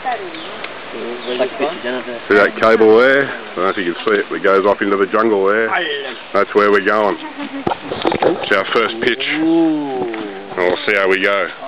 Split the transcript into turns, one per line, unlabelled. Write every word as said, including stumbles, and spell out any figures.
See that cable there? I don't know if you can see it, but it goes off into the jungle there. That's where we're going. It's our first pitch. And we'll see how we go.